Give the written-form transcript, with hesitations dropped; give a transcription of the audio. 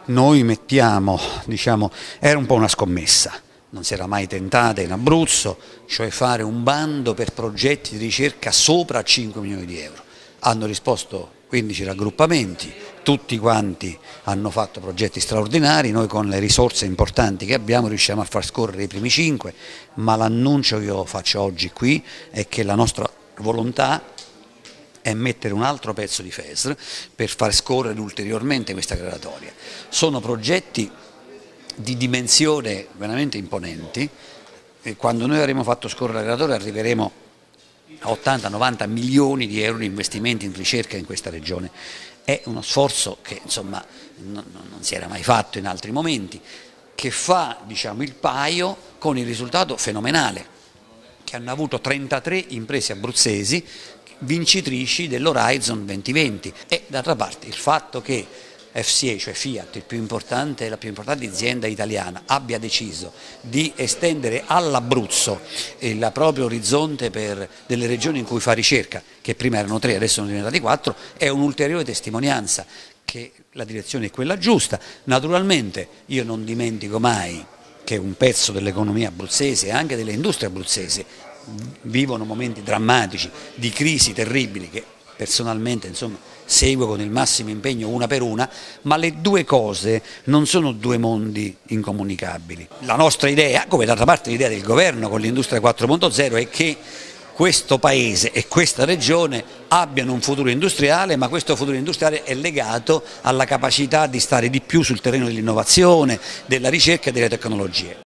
noi mettiamo, diciamo, era un po' una scommessa, non si era mai tentata in Abruzzo, cioè fare un bando per progetti di ricerca sopra 5 milioni di euro. Hanno risposto 15 raggruppamenti, tutti quanti hanno fatto progetti straordinari, noi con le risorse importanti che abbiamo riusciamo a far scorrere i primi 5, ma l'annuncio che io faccio oggi qui è che la nostra volontà è mettere un altro pezzo di FESR per far scorrere ulteriormente questa graduatoria. Sono progetti di dimensione veramente imponenti e quando noi avremo fatto scorrere la graduatoria arriveremo a 80-90 milioni di euro di investimenti in ricerca in questa regione. È uno sforzo che insomma non si era mai fatto in altri momenti, che fa, diciamo, il paio con il risultato fenomenale che hanno avuto 33 imprese abruzzesi vincitrici dell'Horizon 2020 e d'altra parte il fatto che FCA, cioè Fiat, la più importante azienda italiana, abbia deciso di estendere all'Abruzzo il proprio orizzonte per delle regioni in cui fa ricerca, che prima erano 3, adesso sono diventati 4, è un'ulteriore testimonianza che la direzione è quella giusta. Naturalmente io non dimentico mai che un pezzo dell'economia abruzzese e anche delle industrie abruzzesi vivono momenti drammatici, di crisi terribili che personalmente insomma, seguo con il massimo impegno una per una, ma le due cose non sono due mondi incomunicabili. La nostra idea, come d'altra parte l'idea del governo con l'industria 4.0, è che questo paese e questa regione abbiano un futuro industriale, ma questo futuro industriale è legato alla capacità di stare di più sul terreno dell'innovazione, della ricerca e delle tecnologie.